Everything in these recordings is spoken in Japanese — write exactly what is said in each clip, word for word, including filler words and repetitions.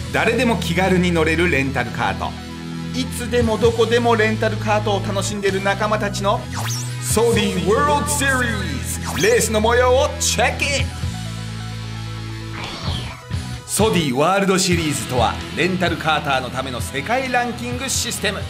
誰でも気軽に乗れるレンタルカート、いつでもどこでもレンタルカートを楽しんでいる仲間たちのソディワールドシリーズレースの模様をチェック。ソディワールドシリーズとはレンタルカーターのための世界ランキングシステム。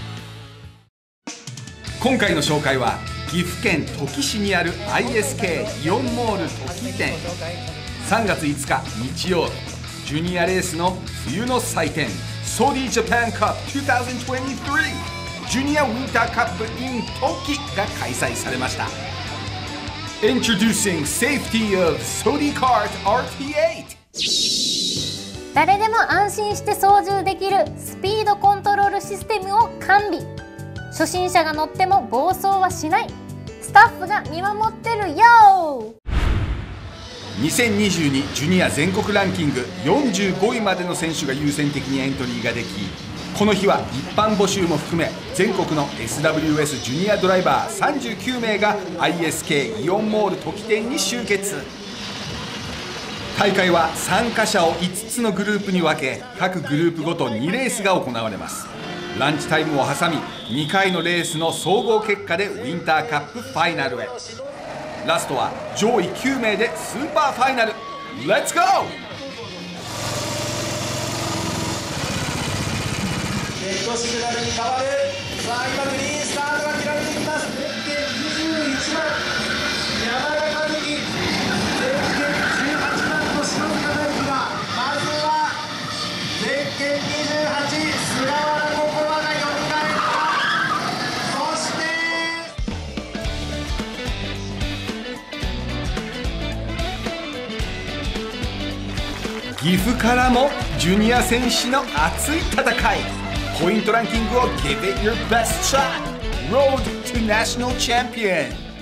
今回の紹介は岐阜県土岐市にある アイエスケー イオンモール土岐店。さんがついつか日曜日、ジュニアレースの冬の祭典ソディジャパンカップにせんにじゅうさんジュニアウィンターカップ in トキが開催されました。 Introducing Safety of Sodi Kart アールティーエイト。 誰でも安心して操縦できるスピードコントロールシステムを完備。初心者が乗っても暴走はしない。スタッフが見守ってるよ。 にせんにじゅうにジュニア全国ランキングよんじゅうごいまでの選手が優先的にエントリーができ、この日は一般募集も含め全国の エスダブリューエス ジュニアドライバーさんじゅうきゅうめいが アイエスケー イオンモール土岐店に集結。大会は参加者をいつつのグループに分け、各グループごとにレースが行われます。ランチタイムを挟みにかいのレースの総合結果でウィンターカップファイナルへ。ラストは上位きゅうめいでスーパーファイナル。レッツゴー。 レッドシグナルに変わる。さあ今グリーンスタートが切られていきます。ゼッケンにじゅういちばん山田和樹、ゼッケンじゅうはちばんの島岡大輝が、まずはゼッケンにじゅうはち菅原心がよみがえった。そして岐阜からもジュニア選手の熱い戦い。ポイントランキングを Give it your best shot Road to National Champion。